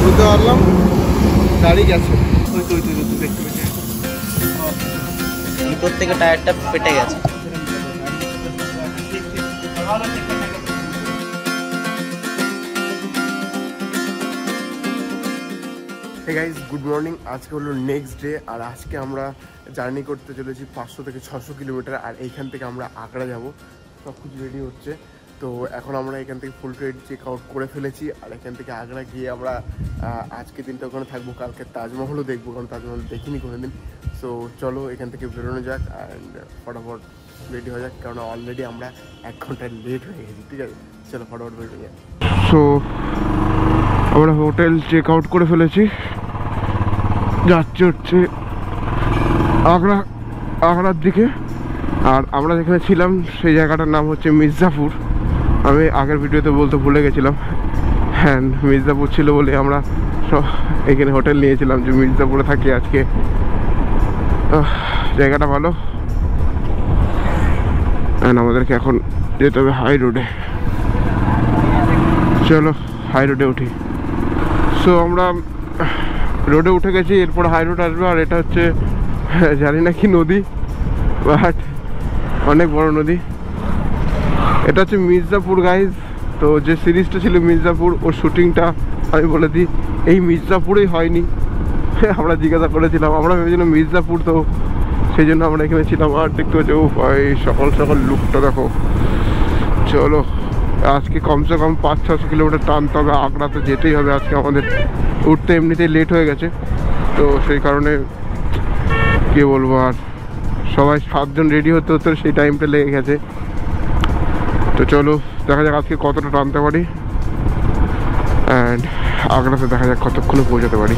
বুঝতে পারলাম গাড়ি গেছে। ভিতর থেকে টায়ারটা পেটে গেছে। Hey guys, good morning. আজকে হলো নেক্সট ডে, আর আজকে আমরা জার্নি করতে চলেছি 500 থেকে 600 কিলোমিটার। আর এইখান থেকে আমরা আগ্রা যাব, সব কিছু রেডি হচ্ছে। তো এখন আমরা এখান থেকে ফুল ট্রেড চেক আউট করে ফেলেছি, আর এখান থেকে আগ্রা গিয়ে আমরা আজকে দিনটা ওখানে থাকবো, কালকে তাজমহলও দেখবো, কারণ তাজমহল দেখিনি কোনোদিন। সো চলো এখান থেকে বেরোনো যাক অ্যান্ড ফটাফট রেডি হয়ে যাক, কারণ অলরেডি আমরা 1 ঘন্টা লেট হয়ে গেছি। ঠিক আছে, চলো ফটাফট বেরোনো যাক। সো আমরা হোটেল চেক আউট করে ফেলেছি, যাচ্ছে হচ্ছে আগ্রার দিকে। আর আমরা যেখানে ছিলাম সেই জায়গাটার নাম হচ্ছে মির্জাপুর। আমি আগের ভিডিওতে বলতে ভুলে গেছিলাম, হ্যাঁ মির্জাপুর ছিল বলে আমরা সব এখানে হোটেল নিয়েছিলাম যে মির্জাপুরে থাকি আজকে। জায়গাটা ভালো। অ্যান্ড আমাদেরকে এখন যেতে হবে হাই রোডে। চলো হাই রোডে উঠি। সো আমরা রোডে উঠে গেছি, এরপর হাই রোড আসবে। আর এটা হচ্ছে জানি না কি নদী, বাট অনেক বড় নদী। এটা হচ্ছে মির্জাপুর গাইজ। তো যে সিরিজটা ছিল মির্জাপুর, ওর শুটিংটা আমি বলে দিই এই মির্জাপুরেই হয়নি। আমরা জিজ্ঞাসা করেছিলাম, আমরা ভেবেছিলাম মির্জাপুর, তো সেই জন্য আমরা এখানে ছিলাম। আর দেখতে পাচ্ছি ও ভাই সকাল সকাল লুকটা দেখো। চলো আজকে কমসে কম 500-600 কিলোমিটার টানতে হবে। আগ্রা তো যেতেই হবে আজকে আমাদের। উঠতে এমনিতেই লেট হয়ে গেছে, তো সেই কারণে কি বলবো, আর সবাই 7 জন রেডি হতে হতে সেই টাইমটা লেগে গেছে। তো চলো দেখা যাক আজকে কতটা টানতে পারি, অ্যান্ড আগ্রাতে দেখা যাক কতক্ষণে পৌঁছাতে পারি।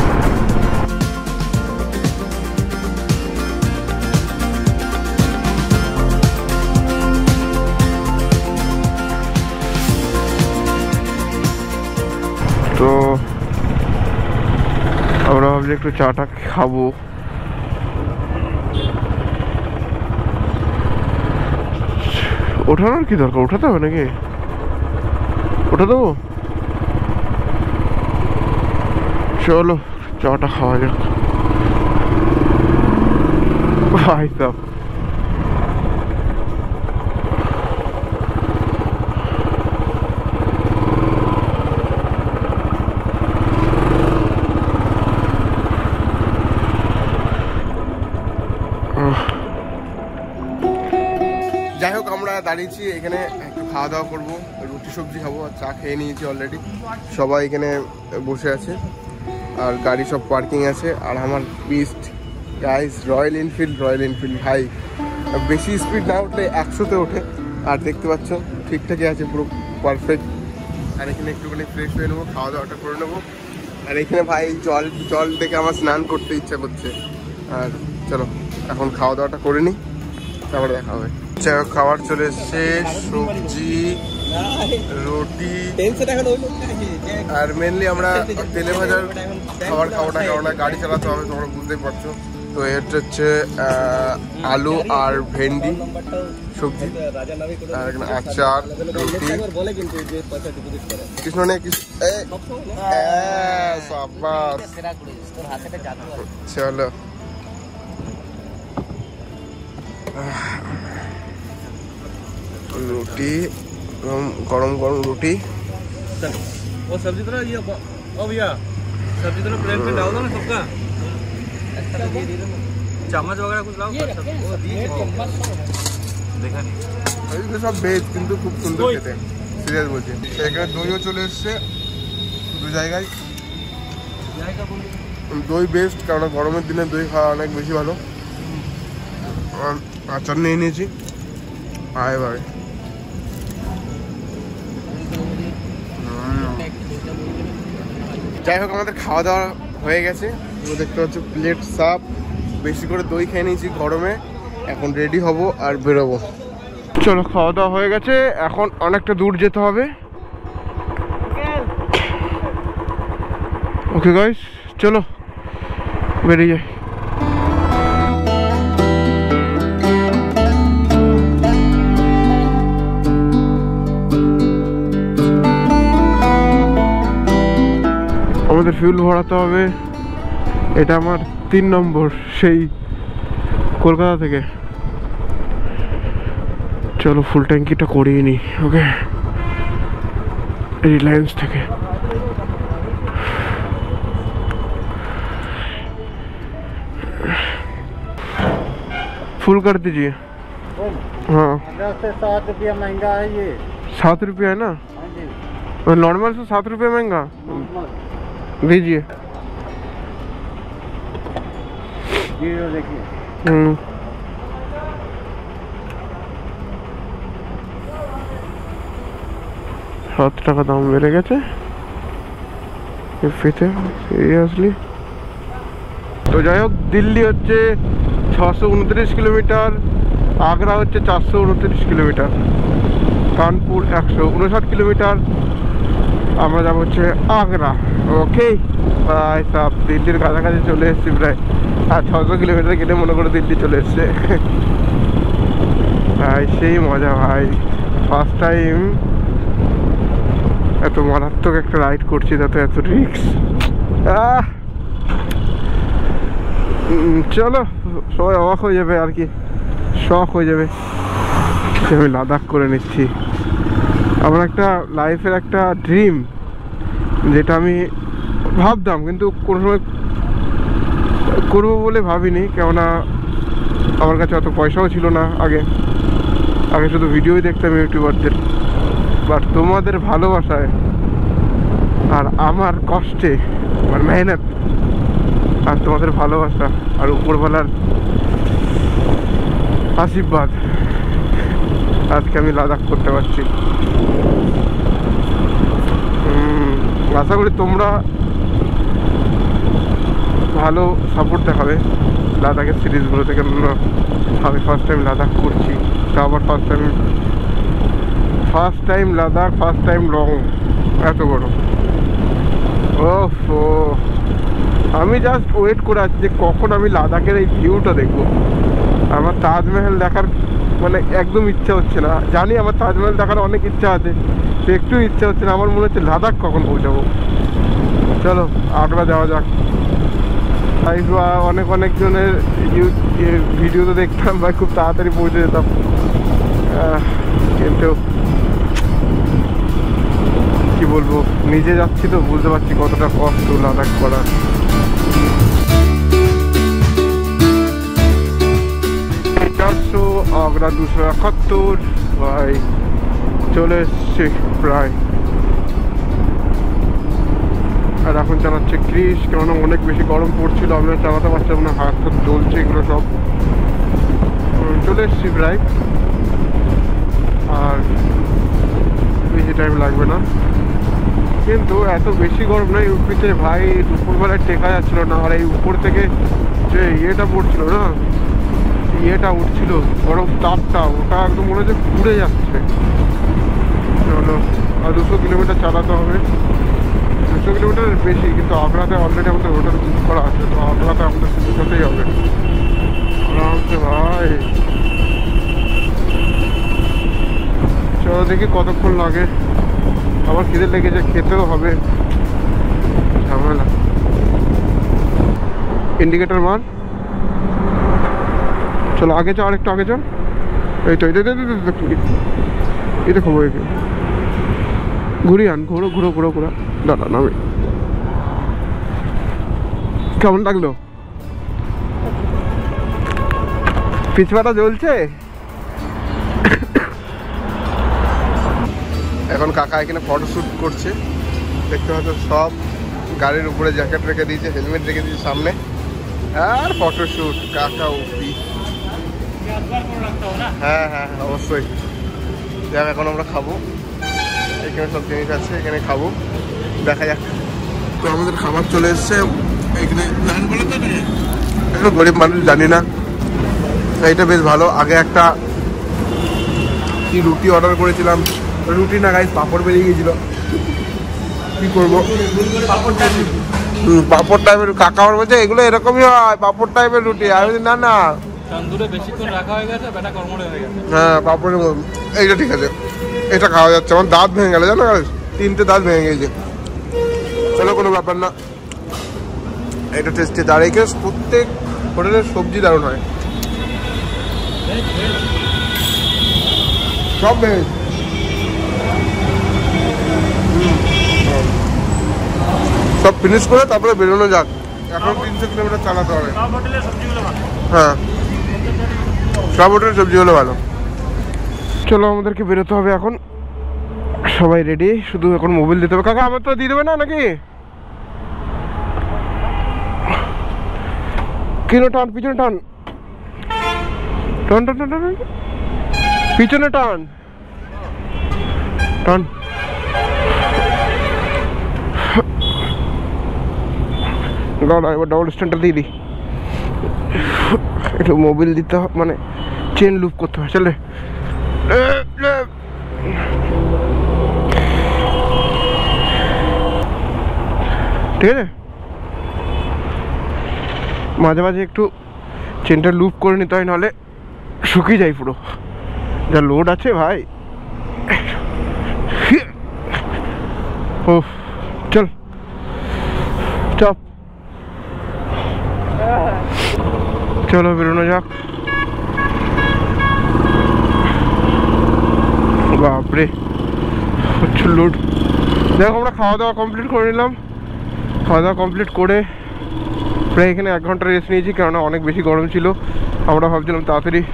তো আমরা ভাবছি একটু চাটা খাবো। ওঠানোর কি দরকার, ওঠাতে হবে নাকি? ওঠা দেবো, চলো চাটা খাওয়া যাক। ভাই সাব যাই হোক, আমরা দাঁড়িয়েছি এখানে, একটু খাওয়া দাওয়া করবো, রুটি সবজি খাবো। আর চা খেয়ে নিয়েছি অলরেডি। সবাই এখানে বসে আছে, আর গাড়ি সব পার্কিং আছে। আর আমার বিস্ট গাইস রয়্যাল এনফিল্ড ভাই বেশি স্পিড না উঠলে 100-তে ওঠে। আর দেখতে পাচ্ছ ঠিকঠাকই আছে, পুরো পারফেক্ট। আর এখানে একটুখানি ফ্রেশ হয়ে নেবো, খাওয়া দাওয়াটা করে নেবো। আর এখানে ভাই জল দেখে আমার স্নান করতে ইচ্ছা করছে। আর চলো এখন খাওয়া দাওয়াটা করে নিই, তারপরে দেখা হবে। খাবার চলে এসছে, সবজি, রুটি, আর মেনলি আমরা তেলে ভাজার খাবার খাবো না, কারণ গাড়ি চালাতে হবে, তোমরা বুঝতেই পারছো। তো এটা হচ্ছে আলু আর ভেন্ডি সবজি, আর এখানে আচার, রুটি। কৃষ্ণ নে চলো रोटी, गरम गरम रोटी। वो सब्जी तो ना ये भैया सब्जी तो ना प्लेट में डाल दो ना सबका, चम्मच वगैरह कुछ लाओ। देखा नहीं এগুলো সব ভেজ, কিন্তু খুব সুন্দর খেতে, সিরিয়াস বলছি। এখানে দইও চলে এসছে দু জায়গায়। দই বেস্ট, কারণ গরমের দিনে দই খাওয়া অনেক বেশি ভালো। আচার নিয়ে নিয়েছি। আয় ভাই যাই হোক, আমাদের খাওয়া দাওয়া হয়ে গেছে। দেখতে পাচ্ছ প্লেট সাফ, বেশি করে দই খেয়ে নিয়েছি গরমে। এখন রেডি হব আর বেরোবো। চলো খাওয়া দাওয়া হয়ে গেছে, এখন অনেকটা দূর যেতে হবে। ওকে গাইস, চলো বেরিয়ে যাই। আমাদের ফিউল ভরাতে হবে। এটা আমার 3 নম্বর সেই কলকাতা থেকে। চলো ফুল ট্যাঙ্কিটা করিয়ে নিই। ওকে, रिलायंस থেকে। फुल कर दीजिए। हाँ 10 से 7 रुपया महंगा है ये। 7 रुपया है ना? हाँ जी, और नॉर्मल से 7 रुपया महंगा दीजिए। ये देखिए 7 টাকা দাম বেড়ে গেছে এফিতে সিরিয়াসলি। তো যাই হোক, দিল্লি হচ্ছে 629 কিলোমিটার, আগ্রা হচ্ছে 429 কিলোমিটার, কানপুর 159 কিলোমিটার। আমরা যাবো হচ্ছে আগ্রা। ওকে ভাই সব দিল্লির কাছাকাছি চলে এসেছি প্রায়। আর 600 কিলোমিটার গেলে মনে করে দিল্লি চলে এসছে। ভাই সেই মজা ভাই, ফার্স্ট টাইম এত মারাত্মক একটা রাইড করছি, তাতে এত রিক্স। চলো সবাই অবাক হয়ে যাবে আর কি, শখ হয়ে যাবে যে আমি লাদাখ করে নিচ্ছি। আমার একটা লাইফের একটা ড্রিম, যেটা আমি ভাবতাম কিন্তু কোনো সময় করবো বলে ভাবিনি, কেননা আমার কাছে অত পয়সাও ছিল না। আগে শুধু ভিডিওই দেখতাম ইউটিউবারদের। বাট তোমাদের ভালোবাসায় আর আমার কষ্টে, আমার মেহনত আর তোমাদের ভালোবাসা আর উপরওয়ালার আশীর্বাদ, আজকে আমি লাদাখ করতে পারছি। আশা করি তোমরা ভালো সাপোর্ট দেখাবে লাদাখের সিরিজগুলোতে, কেননা আমি ফার্স্ট টাইম লাদাখ করছি। তা আবার first time Ladakh, first time long, এত বড়। ও আমি জাস্ট ওয়েট করে আছি যে কখন আমি লাদাখের এই ভিউটা দেখবো। আমার তাজমহল দেখার মানে একদম ইচ্ছা হচ্ছে না। জানি আমার তাজমহল দেখার অনেক ইচ্ছা আছে, তো একটু ইচ্ছা হচ্ছে না। আমার মনে হচ্ছে লাদাখ কখন পৌঁছাবো। চলো আগ্রা যাওয়া যাক। অনেক জনের ভিডিও তো দেখতাম ভাই, খুব তাড়াতাড়ি পৌঁছে যেতাম, কিন্তু কি বলবো, নিজে যাচ্ছি তো বুঝতে পারছি কতটা কষ্ট লাদাখ করার। আগ্রা 271 ভাই চলে এসছে প্রায়। আর এখন চালাচ্ছে ক্রিস, কেননা অনেক বেশি গরম পড়ছিল, আমি চালাতে পারছিলাম না, হাত হাত জ্বলছে এগুলো সব। চলে এসছি প্রায়, আর বেশি টাইম লাগবে না। কিন্তু এত বেশি গরম না ইউপিতে ভাই, দুপুরবেলায় টেকা যাচ্ছিল না। আর এই উপর থেকে যে ইয়েটা পড়ছিল না, ইয়েটা উঠছিল গরম তাপটা, ওটা একদম মনে হচ্ছে পুড়ে যাচ্ছে। চলো আর 200 কিলোমিটার চালাতে হবে। 200 কিলোমিটারের বেশি, কিন্তু আগ্রাতে অলরেডি আমাদের হোটেল বুক করা আছে, তো আগ্রাতে আমাদের পৌঁছাতেই হবে আরামসে ভাই। চলো দেখি কতক্ষণ লাগে। আবার খিদে লেগেছে, খেতেও হবে, ঝামেলা। ইন্ডিকেটার মার, চলো আগে যাও, আরেকটু আগে যাও। এই তো এই দেখো ঘুরিয়ে আন, ঘুরো দাদা নামে। কেমন লাগলো? পিছপাটা জ্বলছে। এখন কাকা এখানে ফটোশ্যুট করছে, দেখতে পাচ্ছ সব গাড়ির উপরে জ্যাকেট রেখে দিয়েছে, হেলমেট রেখে দিয়েছে সামনে, আর ফটোশ্যুট কাকা উপি। হ্যাঁ অবশ্যই। দেখ এখন আমরা খাবো, এখানে সব জিনিস আছে, এখানে খাবো, দেখা যাক। তো আমাদের খাবার চলে এসছে এখানে। একটু গরিব মানুষ জানি না, এইটা বেশ ভালো। আগে একটা কি রুটি অর্ডার করেছিলাম, রুটি না গাইস পাঁপড় বেরিয়ে গিয়েছিল, কি করবো। পাঁপড় টাইপের কাকা আমার বলছে এগুলো এরকমই হয়, পাঁপড় টাইপের রুটি। আমি বলছি না তন্দুরে বেশিক্ষণ রাখা হয়ে গেছে, বেটা কর্মরে হয়ে গেছে। হ্যাঁ পাঁপড়ের মতো, এইটা ঠিক আছে, এটা খাওয়া যাচ্ছে। আমার দাঁত ভেঙে গেল জানো, 3টে দাঁত ভেঙে গেছে। চলো কোনো ব্যাপার না, এটা টেস্টি। আর এখানে প্রত্যেক হোটেলের সবজি দারুণ হয়, সব ভেজ। সব ফিনিশ করে তারপরে বেরোনো যাক। এখন 300 কিলোমিটার চালাতে হবে। হ্যাঁ, সব হোটেলের সবজিগুলো ভালো। চলো আমাদেরকে বেরোতে হবে এখন, সবাই রেডি, শুধু এখন মোবাইল দিতে হবে। কাকা আমার তো দিয়ে দেবে না নাকি? কেন টান, পিছনে টান, টান টান টান টান, পিছনে টান টান। এবার ডবল স্ট্যান্ডটা দিয়ে দিই, একটু মোবিল দিতে হবে, মানে চেন লুপ করতে হবে। চলে ঠিক আছে, মাঝে মাঝে একটু চেনটা লুপ করে নিতে হয়, নাহলে শুকিয়ে যায় পুরো, যা লোড আছে ভাই। ও চল চাপ, চলো বেরোনো যাক। বাপরে প্রচুর লোড। দেখো আমরা খাওয়া দাওয়া কমপ্লিট করে নিলাম, খাওয়া দাওয়া কমপ্লিট করে প্রায় এখানে 1 ঘন্টা রেস্ট নিয়েছি, কেননা অনেক বেশি গরম ছিল। আমরা ভাবছিলাম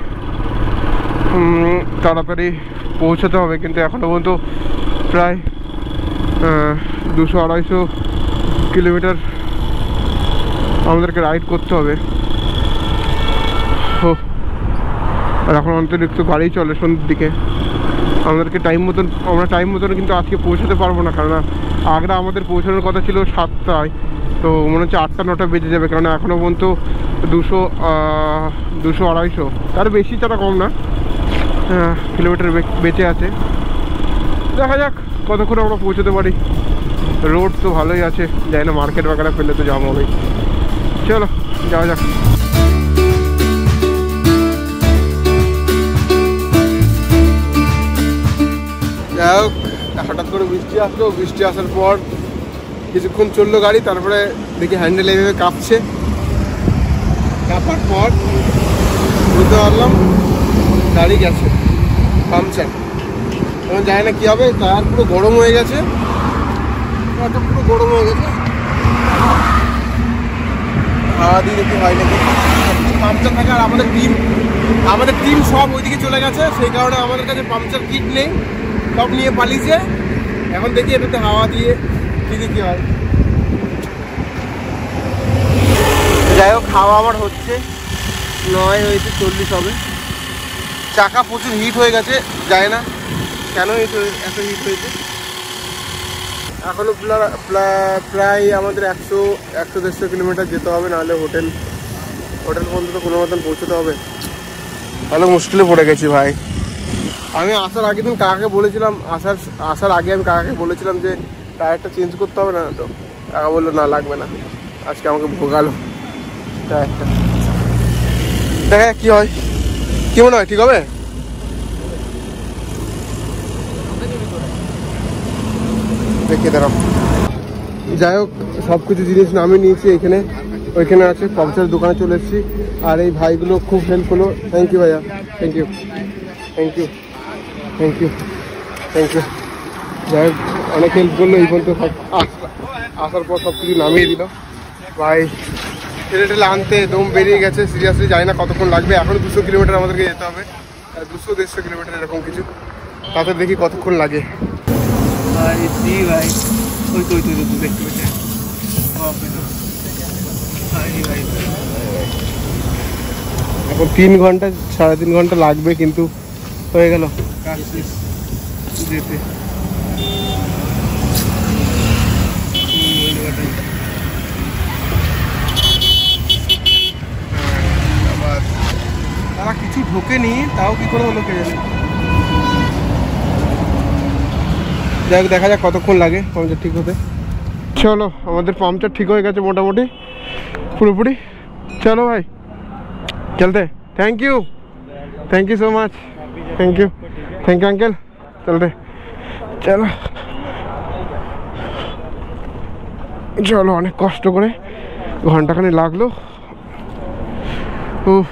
তাড়াতাড়ি পৌঁছাতে হবে, কিন্তু এখনও পর্যন্ত প্রায় 200-250 কিলোমিটার আমাদেরকে রাইড করতে হবে। আর এখন অতিরিক্ত গাড়ি চলে সন্ধ্যের দিকে, আমাদেরকে আমরা টাইম মতন কিন্তু আজকে পৌঁছাতে পারবো না, কেননা আগ্রা আমাদের পৌঁছানোর কথা ছিল 7টায়, তো মনে হচ্ছে 8টা-9টা বেজে যাবে, কেননা এখনও পর্যন্ত 200-250 তার বেশি, তারা কম না, কিলোমিটার বেঁচে আছে। দেখা যাক কতক্ষণ আমরা পৌঁছতে পারি। রোড তো ভালোই আছে, যাই না মার্কেট বাগানে ফেললে তো জাম হবে। চলো যাওয়া যাক। যাই হোক, হঠাৎ করে বৃষ্টি আসলো, বৃষ্টি আসার পর কিছুক্ষণ চললো গাড়ি, তারপরে দেখি হ্যান্ডেল এইভাবে কাঁপছে, কাঁপার পর বুঝতে পারলাম গাড়ি গেছে পাংচার। এখন জানি না কী হবে, টায়ার পুরো গরম হয়ে গেছে, পুরো গরম হয়ে গেছে। হাওয়া দিয়ে দেখতে হয় নাকি পাংচার থাকে। আর আমাদের টিম সব ওইদিকে চলে গেছে, সেই কারণে আমাদের কাছে পাংচার কিট নেই, সব নিয়ে পালিয়েছে। এখন দেখি এটাতে হাওয়া দিয়ে কি হয়। যাই হোক, হাওয়া আমার হচ্ছে 9 হয়েছে, 40 হবে। চাকা প্রচুর হিট হয়ে গেছে, যায় না কেন এত হিট হয়েছে। এখনও প্রায় আমাদের 100-150 কিলোমিটার যেতে হবে, নাহলে হোটেল পর্যন্ত কোনো মতন পৌঁছতে হবে। অনেক মুশকিলে পড়ে গেছি ভাই। আমি আসার আগের দিন কাকাকে বলেছিলাম, আসার আগে আমি কাকাকে বলেছিলাম যে টায়ারটা চেঞ্জ করতে হবে না, তো কাকা বললো না লাগবে না। আজকে আমাকে ভোগালো টায়ারটা। দেখা কি হয়, কি মনে হয় ঠিক হবে? দেখে দাঁড়াও। যাই হোক, সব কিছু জিনিস নামিয়ে নিয়েছি, ওইখানে আছে, পাংচারের দোকানে চলে এসেছি। আর এই ভাইগুলো খুব হেল্প হলো, থ্যাংক ইউ ভাইয়া, থ্যাংক ইউ। যাই হোক, অনেক হেল্প করলো, এই পর্যন্ত আসার পর সব কিছু নামিয়ে দিল ভাই। ঠেলে আনতে দম বেরিয়ে গেছে, সিরিয়াসলি জানি না কতক্ষণ লাগবে। এখনও 200 কিলোমিটার আমাদেরকে যেতে হবে, 200-150 কিলোমিটার এরকম কিছু। তাতে দেখি কতক্ষণ লাগে। ভাই ওই তো দেখতে পেয়েছে। এখন 3 ঘন্টা 3.5 ঘন্টা লাগবে, কিন্তু হয়ে গেল কাজ শেষ যেতে। তারা কিছু ঢোকেনি, তাও কি করে হলো কে জানে। যাই হোক, দেখা যাক কতক্ষণ লাগে পাংচার ঠিক হতে। চলো, আমাদের পাংচার ঠিক হয়ে গেছে মোটামুটি পুরোপুরি। চলো ভাই চলতে। Thank you so much, thank you uncle. চলতে চলো। চলো, অনেক কষ্ট করে ঘন্টাখানি লাগলো। উফ,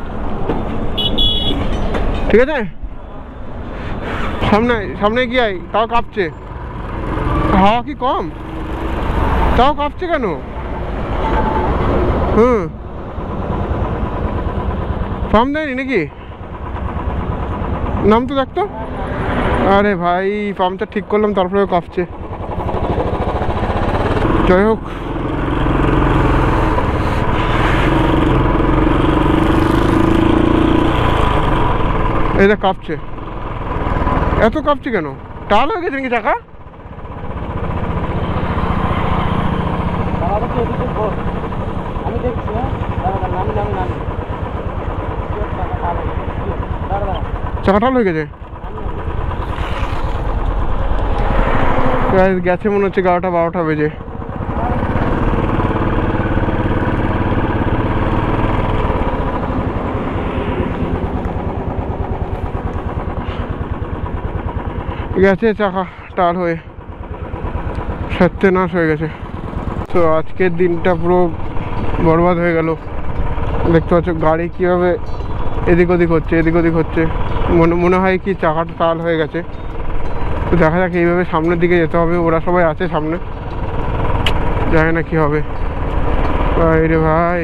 ঠিক আছে, সামনে সামনে গিয়ে তাও কাঁপছে, হাওয়া কি কম, তাও কাঁপছে কেন? পাম্প দেয়নি নাকি? নাম তো দেখতো। আরে ভাই, পাম্পটা ঠিক করলাম তারপরেও কাঁপছে। যাই হোক, এটা কাঁপছে, এত কাঁপছে কেন? টাল হয়ে গেছে নাকি চাকা? আমি দেখছি। চাকা টাল হয়ে গেছে, গেছে মনে হচ্ছে 11টা-12টা বেজে। গেছে চাকা টাল হয়ে, সত্যনাশ হয়ে গেছে। তো আজকের দিনটা পুরো বরবাদ হয়ে গেল। দেখতে পাচ্ছ গাড়ি কীভাবে এদিক ওদিক হচ্ছে, এদিক ওদিক হচ্ছে। মনে হয় কি চাকাটা টাল হয়ে গেছে। তো দেখা যাক, এইভাবে সামনের দিকে যেতে হবে। ওরা সবাই আছে সামনে, জানি না কি হবে। ভাই রে ভাই,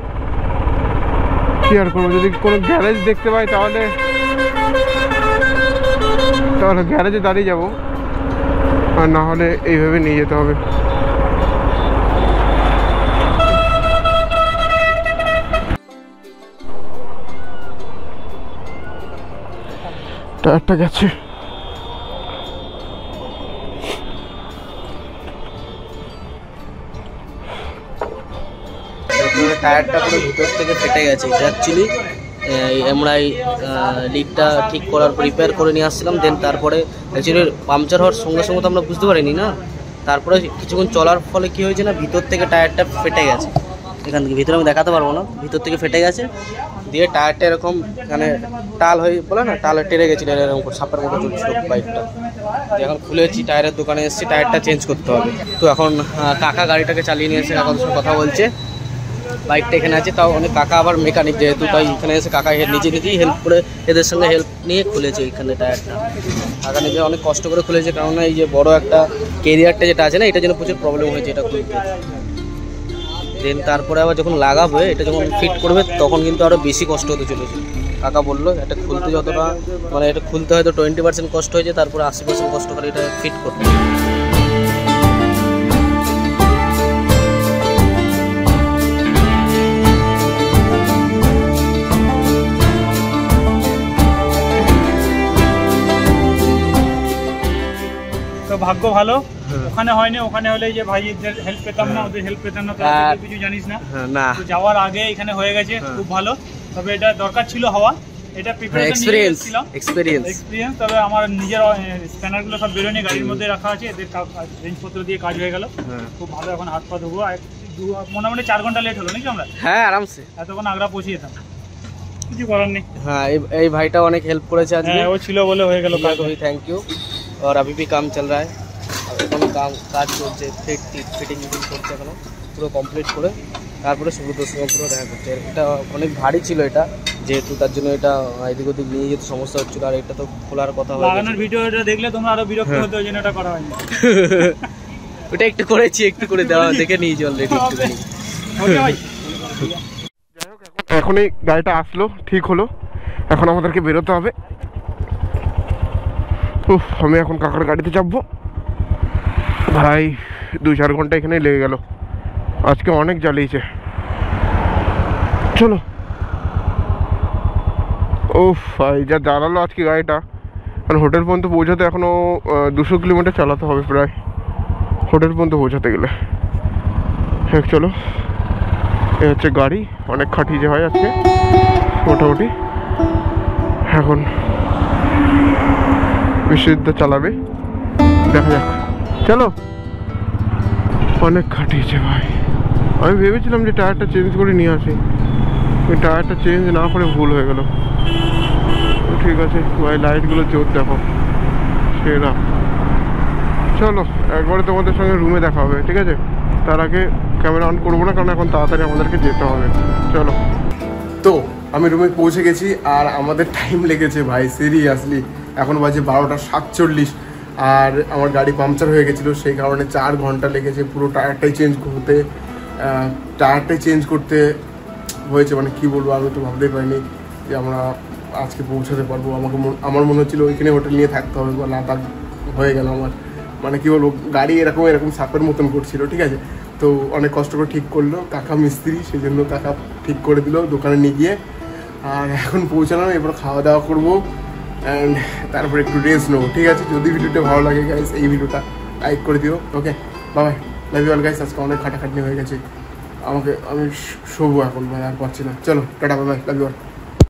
কি আর করবো? যদি কোনো গ্যারেজ দেখতে পাই তাহলে গ্যারেজে দাঁড়িয়ে যাবো, আর না হলে এইভাবে নিয়ে যেতে হবে। টায়ারটা গেছে। টায়ারটা পুরো ভিতর থেকে ফেটে গেছে। এটা অ্যাকচুয়ালি আমরা এই লিকটা ঠিক করার রিপেয়ার করে নিয়ে আসছিলাম। দেন তারপরে অ্যাকচুয়ালি পাংচার হওয়ার সঙ্গে সঙ্গে তো আমরা বুঝতে পারিনি না। তারপরে কিছুক্ষণ চলার ফলে কি হয়েছে না, ভিতর থেকে টায়ারটা ফেটে গেছে। এখান থেকে ভিতরে আমি দেখাতে পারবো না, ভিতর থেকে ফেটে গেছে। দিয়ে টায়ারটা এরকম মানে টাল হয়ে বলে না, টালে টেরে গেছিলো, এরকম সাপের মতো চলছিল বাইকটা। এখন খুলেছি, টায়ারের দোকানে এসেছি, টায়ারটা চেঞ্জ করতে হবে। তো এখন কাকা গাড়িটাকে চালিয়ে নিয়ে এসে কাকাদের সঙ্গে কথা বলছে। বাইকটা এখানে আছে, তাও অনেক কাকা আবার মেকানিক যেহেতু, তাই এখানে এসে কাকা নিজেই হেল্প করে, এদের সঙ্গে হেল্প নিয়ে খুলেছে এইখানে টায়ারটা। কাকা নিজে অনেক কষ্ট করে খুলেছে, কারণ এই যে বড় একটা কেরিয়ারটা যেটা আছে না, এটা যেন প্রচুর প্রবলেম হয়েছে এটা খুলতে। দেন তারপরে আবার যখন লাগাবো, এটা যখন ফিট করবে তখন কিন্তু আরও বেশি কষ্ট হতে চলেছে। কাকা বললো এটা খুলতে যতটা মানে এটা খুলতে হয়তো 20% কষ্ট হয়েছে, তারপরে 80% কষ্ট করে এটা ফিট করতে। তো ভাগ্য ভালো, ওখানে হয়নি। ওখানে হলে যে ভাইদের হেল্প পেতাম না, ওদের হেল্প পেতাম না, তো কিছু জানিস না। তো যাওয়ার আগে এখানে হয়ে গেছে, খুব ভালো। তবে এটা দরকার ছিল হওয়া, এটা এক্সপিরিয়েন্স। তবে আমার নিজের স্প্যানারগুলো সব বেরোয়নি, গাড়ির মধ্যে রাখা আছে, এদের রেঞ্জপত্র দিয়ে কাজ হয়ে গেল, খুব ভালো। এখন হাত পা ধোবো। মোটামুটি 4 ঘন্টা লেট হলো নাকি আমরা? হ্যাঁ, আরামসে। এতক্ষণ আগ্রা পৌঁছে যেতাম, কিছু করার নেই। হ্যাঁ, এই ভাইটা অনেক হেল্প করেছে আজকে। ও ছিল বলে হয়ে গেল কাজ। Thank you. और अभी भी काम चल रहा है, এখন কাজ চলছে, ফিটিং করছে এখনো পুরো কমপ্লিট করে। তারপরে সুব্রতর সঙ্গে পুরো দেখা করছে। এটা অনেক ভারী ছিল এটা, যেহেতু তার জন্য এটা এদিক ওদিক নিয়ে যেতে সমস্যা হচ্ছিল। আর এটা তো খোলার কথা হয়, লাগানোর ভিডিওটা দেখলে তোমরা আরো বিরক্ত হতে, ওই জন্য এটা করা হয়নি। ওটা একটু করেছি, একটু করে দেওয়া দেখে নিয়েছি অলরেডি। ওকে ভাই, এখনই গাড়িটা আসলো, ঠিক হলো। এখন আমাদেরকে বেরোতে হবে। আমি এখন কাকার গাড়িতে চাপবো। ভাই 2-4 ঘন্টা এখানেই লেগে গেল, আজকে অনেক জ্বালিয়েছে। চলো। ভাই যা জ্বালালো আজকে গাড়িটা। কারণ হোটেল পর্যন্ত পৌঁছাতে এখনও 200 কিলোমিটার চালাতে হবে প্রায়, হোটেল পর্যন্ত পৌঁছাতে গেলে। হ্যাঁ চলো, এ হচ্ছে গাড়ি, অনেক খাটিয়েছে ভাই আজকে মোটামুটি। এখন বিশ্বজিৎ চালাবে, দেখা যাক। চলো, অনেক খাটিয়েছে ভাই। আমি ভেবেছিলাম যে টায়ারটা চেঞ্জ করে নিয়ে আসি, ওই টায়ারটা চেঞ্জ না করে ভুল হয়ে গেল। ঠিক আছে ভাই, লাইটগুলো জোর দেখো, সেরা। চলো একবারে তোমাদের সঙ্গে রুমে দেখা হবে, ঠিক আছে? তার আগে ক্যামেরা অন করবো না, কারণ এখন তাড়াতাড়ি আমাদেরকে যেতে হবে। চলো। তো আমি রুমে পৌঁছে গেছি, আর আমাদের টাইম লেগেছে ভাই সিরিয়াসলি, এখন বাজে 12:47, আর আমার গাড়ি পাংচার হয়ে গেছিলো, সেই কারণে 4 ঘন্টা লেগেছে পুরো টায়ারটাই চেঞ্জ করতে হয়েছে। মানে কি বলবো, আমি তো ভাবতেই পারিনি যে আমরা আজকে পৌঁছাতে পারবো। আমার মনে হচ্ছিলো ওইখানে হোটেল নিয়ে থাকতে হবে, বা লাদাখ হয়ে গেল আমার। মানে কি বলবো, গাড়ি এরকম সাপের মতন করছিল, ঠিক আছে। তো অনেক কষ্ট করে ঠিক করলো কাকা মিস্ত্রি, সেই জন্য কাকা ঠিক করে দিল দোকানে নিয়ে গিয়ে। আর এখন পৌঁছালাম, এবার খাওয়া দাওয়া করবো অ্যান্ড তারপর একটু রেস্ট নেবো, ঠিক আছে। যদি ভিডিওটা ভালো লাগে গাইস, এই ভিডিওটা লাইক করে দিও। Okay, bye, love you all guys. আজকে অনেক খাটাখাটনি হয়ে গেছে, আমি শোবো এখন, ভাই আর পাচ্ছি না। চলো tata, bye, love you all.